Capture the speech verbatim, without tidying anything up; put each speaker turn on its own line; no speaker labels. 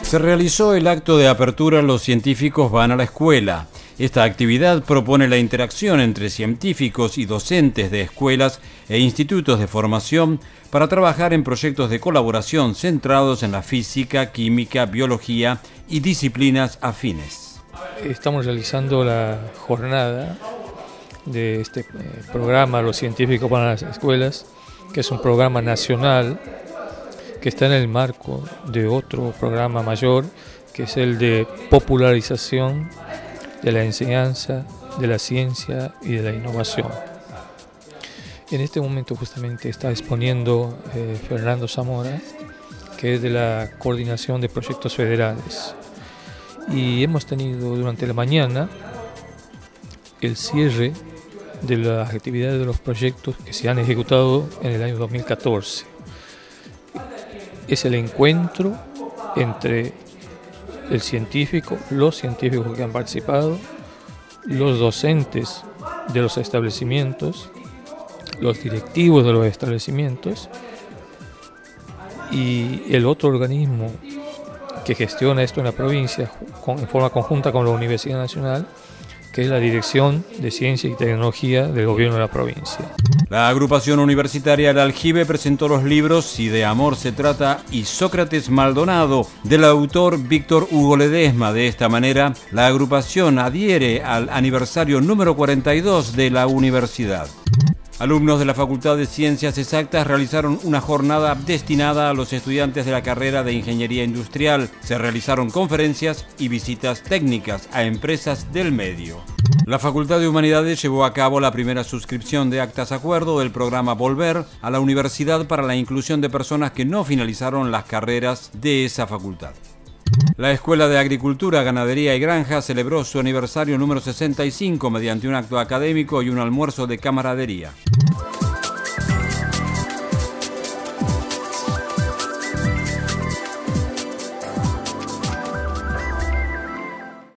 Se realizó el acto de apertura Los científicos van a la escuela. Esta actividad propone la interacción entre científicos y docentes de escuelas e institutos de formación para trabajar en proyectos de colaboración centrados en la física, química, biología y disciplinas afines.
Estamos realizando la jornada de este programa Los científicos van a las escuelas, que es un programa nacional que está en el marco de otro programa mayor, que es el de popularización de la enseñanza, de la ciencia y de la innovación. En este momento justamente está exponiendo eh, Fernando Zamora, que es de la Coordinación de Proyectos Federales. Y hemos tenido durante la mañana el cierre de las actividades de los proyectos que se han ejecutado en el año dos mil catorce. Es el encuentro entre el científico, los científicos que han participado, los docentes de los establecimientos, los directivos de los establecimientos y el otro organismo que gestiona esto en la provincia en forma conjunta con la Universidad Nacional, que es la Dirección de Ciencia y Tecnología del Gobierno de la provincia.
La agrupación universitaria El Aljibe presentó los libros Si de amor se trata y Sócrates Maldonado, del autor Víctor Hugo Ledesma. De esta manera, la agrupación adhiere al aniversario número cuarenta y dos de la universidad. Alumnos de la Facultad de Ciencias Exactas realizaron una jornada destinada a los estudiantes de la carrera de Ingeniería Industrial. Se realizaron conferencias y visitas técnicas a empresas del medio. La Facultad de Humanidades llevó a cabo la primera suscripción de actas acuerdo del programa Volver a la Universidad para la inclusión de personas que no finalizaron las carreras de esa facultad. La Escuela de Agricultura, Ganadería y Granja celebró su aniversario número sesenta y cinco mediante un acto académico y un almuerzo de camaradería.